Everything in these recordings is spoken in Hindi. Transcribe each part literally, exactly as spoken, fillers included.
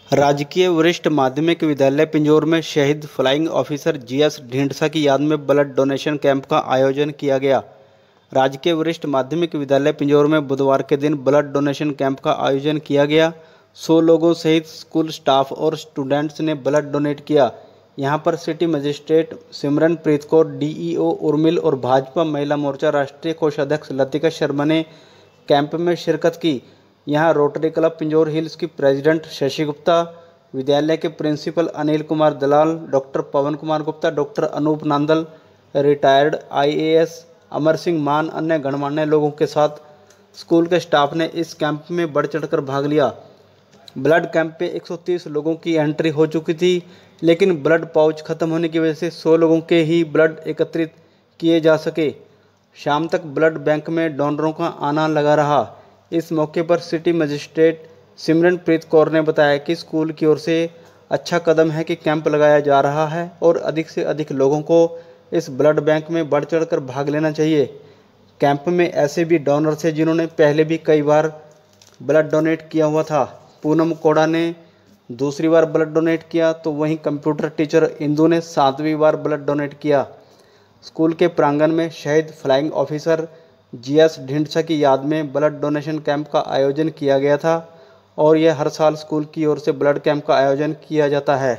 राजकीय वरिष्ठ माध्यमिक विद्यालय पिंजौर में शहीद flying officer G S Dhindsa की याद में ब्लड डोनेशन कैंप का आयोजन किया गया। राजकीय वरिष्ठ माध्यमिक विद्यालय पिंजौर में बुधवार के दिन ब्लड डोनेशन कैंप का आयोजन किया गया। सौ लोगों सहित स्कूल स्टाफ और स्टूडेंट्स ने ब्लड डोनेट किया। यहां पर city magistrate Simranpreet Kaur, D E O Urmil और भाजपा महिला मोर्चा राष्ट्रीय कोषाध्यक्ष लतिका शर्मा ने कैंप में शिरकत की। यहां रोटरी क्लब पिंजौर हिल्स की प्रेसिडेंट शशि गुप्ता, विद्यालय के principal Anil Kumar Dalal, doctor Pawan Kumar Gupta, doctor Anoop Nandal, retired I A S Amar Singh Maan, अन्य गणमान्य लोगों के साथ स्कूल के स्टाफ ने इस कैंप में बढ़ चढ़कर भाग लिया। ब्लड कैंप में एक सौ तीस लोगों की एंट्री हो चुकी थी, लेकिन ब्लड पाउच खत्म होने की वजह से सौ लोगों के ही ब्लड एकत्रित किए जा सके। शाम तक ब्लड बैंक में डोनरों का आना लगा रहा। इस मौके पर सिटी मजिस्ट्रेट सिमरनप्रीत कौर ने बताया कि स्कूल की ओर से अच्छा कदम है कि कैंप लगाया जा रहा है और अधिक से अधिक लोगों को इस ब्लड बैंक में बढ़ चढ़कर भाग लेना चाहिए। कैंप में ऐसे भी डोनर्स हैं जिन्होंने पहले भी कई बार ब्लड डोनेट किया हुआ था। पूनम कोड़ा ने दूसरी बार ब्लड डोनेट किया, तो वहीं कंप्यूटर टीचर इंदू ने सातवीं बार ब्लड डोनेट किया। स्कूल के प्रांगण में शहीद flying officer G S Dhindsa की याद में ब्लड डोनेशन कैंप का आयोजन किया गया था और यह हर साल स्कूल की ओर से ब्लड कैंप का आयोजन किया जाता है।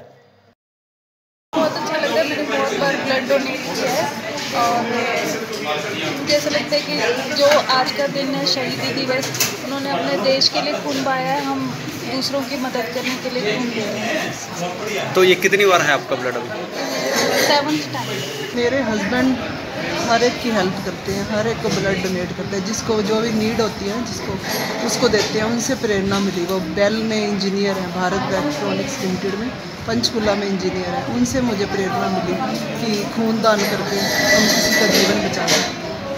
बहुत अच्छा लगता है, मैंने बहुत बार ब्लड डोनेट किया है और मुझे ऐसा लगता है कि जो आज का दिन है शहीदी दिवस, उन्होंने अपने देश के लिए खून बहाया है, हम दूसरों की मदद करने के लिए खून दे रहे हैं। तो ये कितनी बार है आपका ब्लड अभी? Seventh time. मेरे हस्बैंड हर एक की हेल्प करते हैं, हर एक को ब्लड डोनेट करते हैं, जिसको जो भी नीड होती है जिसको उसको देते हैं। उनसे प्रेरणा मिली। वो बेल में इंजीनियर हैं, भारत इलेक्ट्रॉनिक्स लिमिटेड में पंचकुला में इंजीनियर है। उनसे मुझे प्रेरणा मिली कि खून दान करके हम किसी का जीवन बचाएं।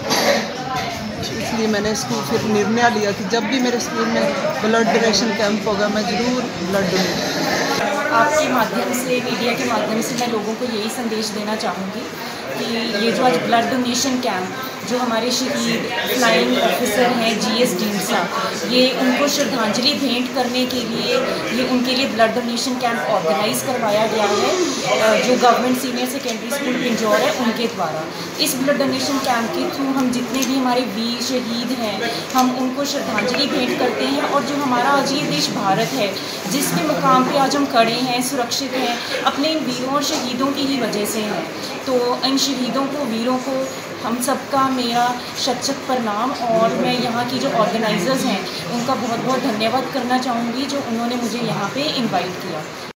इसलिए मैंने इसको फिर निर्णय लिया कि जब भी मेरे स्कूल में ब्लड डोनेशन कैंप होगा मैं ज़रूर ब्लड डोनेट करूँगी। आपके माध्यम से, मीडिया के माध्यम से मैं लोगों को यही संदेश देना चाहूँगी कि ये जो आज ब्लड डोनेशन कैंप जो हमारे शहीद फ्लाइंग ऑफिसर हैं जी एस ढींढसा, ये उनको श्रद्धांजलि भेंट करने के लिए ये उनके लिए ब्लड डोनेशन कैंप ऑर्गेनाइज करवाया गया है जो government senior secondary school Pinjore है उनके द्वारा। इस ब्लड डोनेशन कैंप के थ्रू हम जितने भी हमारे वीर शहीद हैं हम उनको श्रद्धांजलि भेंट करते हैं और जो हमारा आज ये देश भारत है जिस भी मुकाम पे आज हम खड़े हैं, सुरक्षित हैं, अपने इन वीरों और शहीदों की ही वजह से हैं। तो इन शहीदों को, वीरों को हम सबका मेरा शत शत प्रणाम और मैं यहाँ की जो ऑर्गेनाइजर्स हैं उनका बहुत बहुत धन्यवाद करना चाहूँगी जो उन्होंने मुझे यहाँ पे इनवाइट किया।